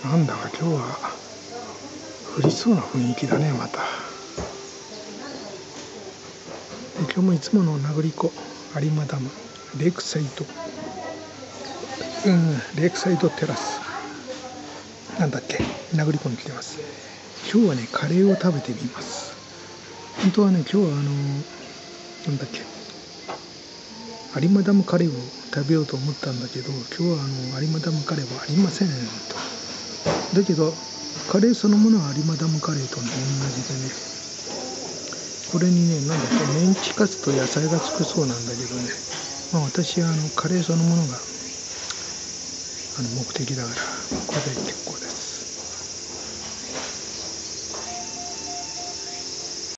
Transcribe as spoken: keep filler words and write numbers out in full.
なんだか今日は降りそうな雰囲気だね。また今日もいつもの名残湖有馬ダムレイクサイドうんレイクサイドテラスなんだっけ名残湖に来てます。今日はねカレーを食べてみます。本当はね今日はあのなんだっけ有馬ダムカレーを食べようと思ったんだけど、今日はあの有馬ダムカレーはありませんと。だけどカレーそのものは有馬ダムカレーと、ね、同じでね、これにねなんだっけメンチカツと野菜がつくそうなんだけどね、まあ、私はあのカレーそのものがあの目的だからこれで結構だ。